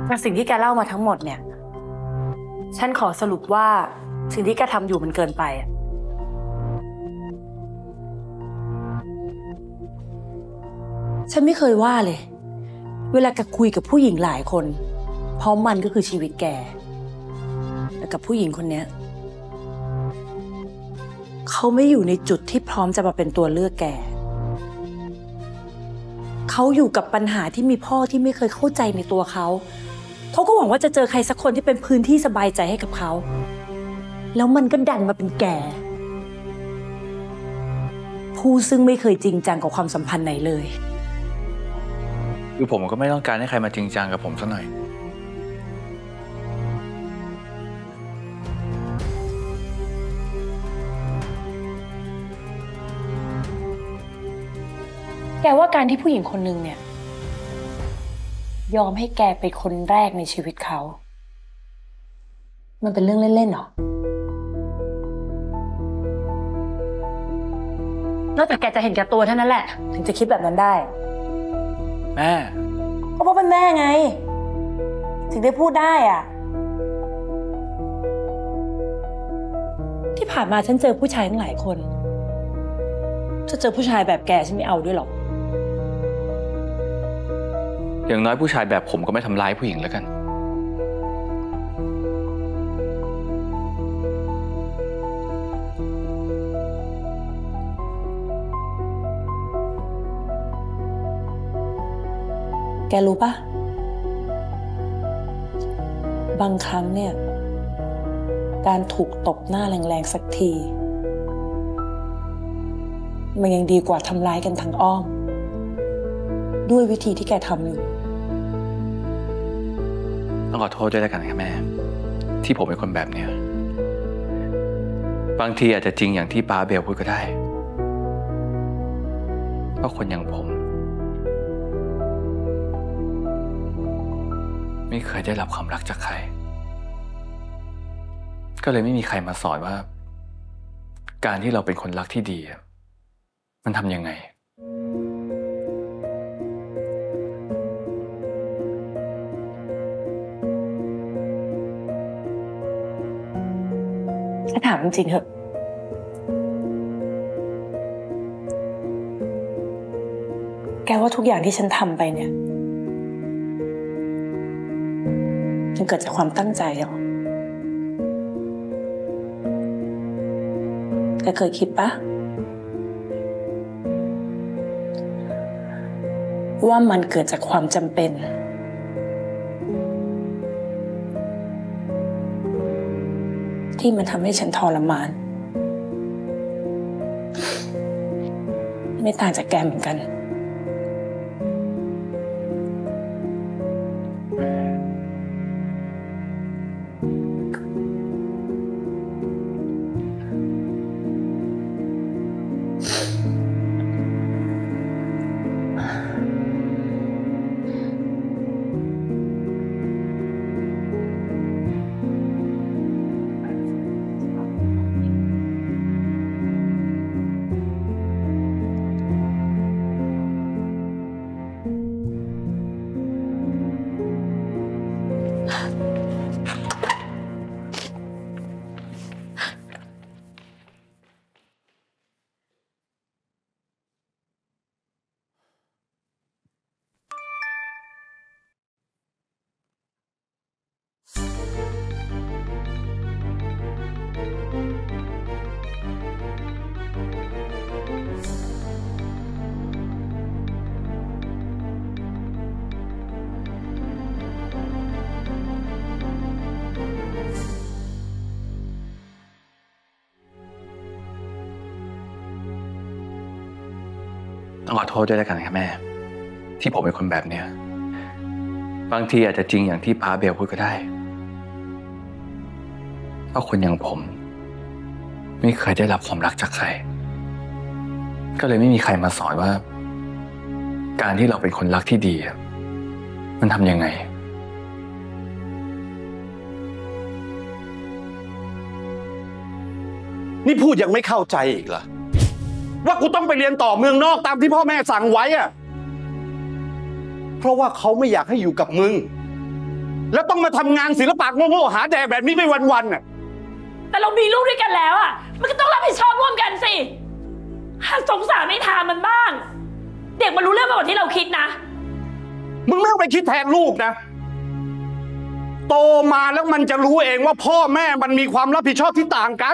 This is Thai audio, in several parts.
จากสิ่งที่แกเล่ามาทั้งหมดเนี่ยฉันขอสรุปว่าสิ่งที่แกทำอยู่มันเกินไปฉันไม่เคยว่าเลยเวลาแกคุยกับผู้หญิงหลายคนเพราะมันก็คือชีวิตแกแต่กับผู้หญิงคนนี้เขาไม่อยู่ในจุดที่พร้อมจะมาเป็นตัวเลือกแกเขาอยู่กับปัญหาที่มีพ่อที่ไม่เคยเข้าใจในตัวเขาก็หวังว่าจะเจอใครสักคนที่เป็นพื้นที่สบายใจให้กับเขาแล้วมันก็ดันมาเป็นแกผู้ซึ่งไม่เคยจริงจังกับความสัมพันธ์ไหนเลยคือผมก็ไม่ต้องการให้ใครมาจริงจังกับผมสักหน่อยแกว่าการที่ผู้หญิงคนนึงเนี่ยยอมให้แกเป็นคนแรกในชีวิตเขามันเป็นเรื่องเล่นๆหรอนอกจากแกจะเห็นแก่ตัวเท่านั้นแหละถึงจะคิดแบบนั้นได้แม่เพราะเป็นแม่ไงถึงได้พูดได้อ่ะที่ผ่านมาฉันเจอผู้ชายทั้งหลายคนถ้าเจอผู้ชายแบบแกฉันไม่เอาด้วยหรอกอย่างน้อยผู้ชายแบบผมก็ไม่ทำร้ายผู้หญิงแล้วกันแกรู้ปะบางครั้งเนี่ยการถูกตบหน้าแรงๆสักทีมันยังดีกว่าทำร้ายกันทางอ้อมด้วยวิธีที่แกทำอยู่ต้องขอโทษด้วยแล้วกันครับแม่ที่ผมเป็นคนแบบเนี้ยบางทีอาจจะจริงอย่างที่ป้าเบลพูดก็ได้ว่าคนอย่างผมไม่เคยได้รับความรักจากใครก็เลยไม่มีใครมาสอนว่าการที่เราเป็นคนรักที่ดีมันทำยังไงถ้าถามจริงๆเถอะแกว่าทุกอย่างที่ฉันทำไปเนี่ยมันเกิดจากความตั้งใจเหรอแกเคยคิดปะว่ามันเกิดจากความจำเป็นที่มันทำให้ฉันทรมานไม่ต่างจากแกเหมือนกันต้องขอโทษด้วยแล้วกันครับแม่ที่ผมเป็นคนแบบเนี้ยบางทีอาจจะจริงอย่างที่ป้าเบลพูดก็ได้ว่าคนอย่างผมไม่เคยได้รับความรักจากใครก็เลยไม่มีใครมาสอนว่าการที่เราเป็นคนรักที่ดีมันทำยังไงนี่พูดยังไม่เข้าใจอีกเหรอว่ากูต้องไปเรียนต่อเมืองนอกตามที่พ่อแม่สั่งไว้อะเพราะว่าเขาไม่อยากให้อยู่กับมึงแล้วต้องมาทำงานศิลปะโง่ๆหาแดกแบบนี้ไปวันๆน่ะแต่เรามีลูกด้วยกันแล้วอ่ะมันก็ต้องรับผิดชอบร่วมกันสิหัดสงสารไม่ทานมันบ้างเด็กมันรู้เรื่องมากกว่าที่เราคิดนะมึงไม่ต้องไปคิดแทนลูกนะโตมาแล้วมันจะรู้เองว่าพ่อแม่มันมีความรับผิดชอบที่ต่างกัน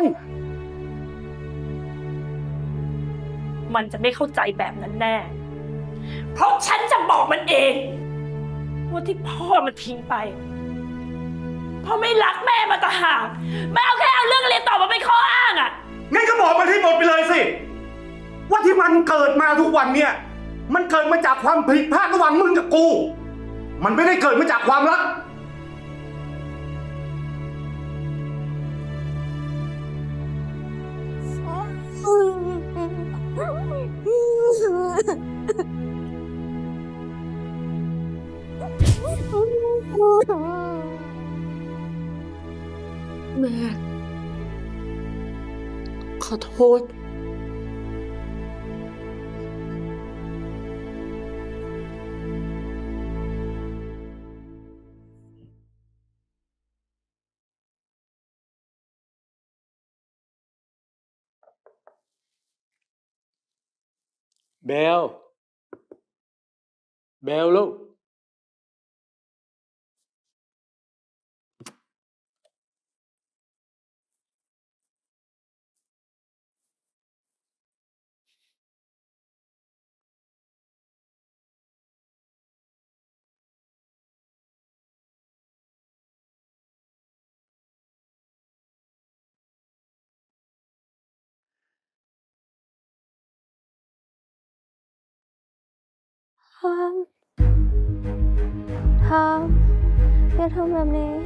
มันจะไม่เข้าใจแบบนั้นแน่เพราะฉันจะบอกมันเองว่าที่พ่อมันทิ้งไปเพราะไม่รักแม่มาต่างหากไม่เอาแค่เอาเรื่องเรียนต่อมาเป็นข้ออ้างอ่ะงั้นก็บอกมันให้หมดไปเลยสิว่าที่มันเกิดมาทุกวันเนี่ยมันเกิดมาจากความผิดพลาดระหว่างมึงกับกูมันไม่ได้เกิดมาจากความรักแม่ขอโทษเบลลูกทามอย่าทำแบบนี้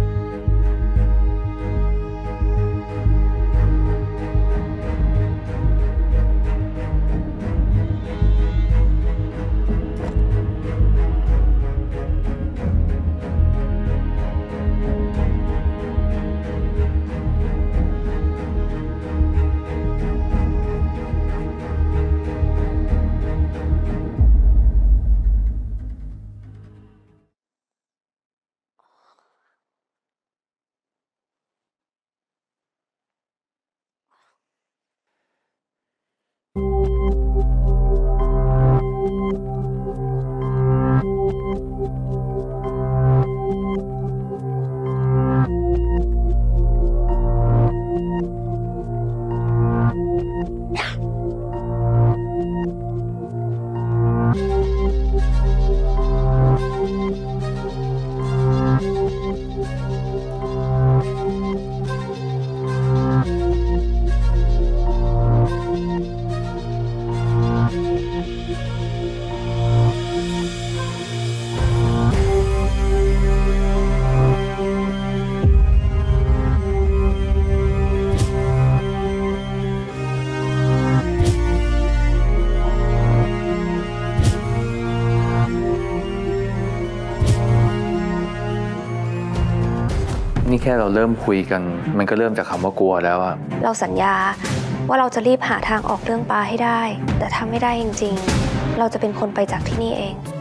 นี่แค่เราเริ่มคุยกันมันก็เริ่มจากคำว่ากลัวแล้วอะเราสัญญาว่าเราจะรีบหาทางออกเรื่องปาให้ได้แต่ถ้าไม่ได้จริงๆเราจะเป็นคนไปจากที่นี่เอง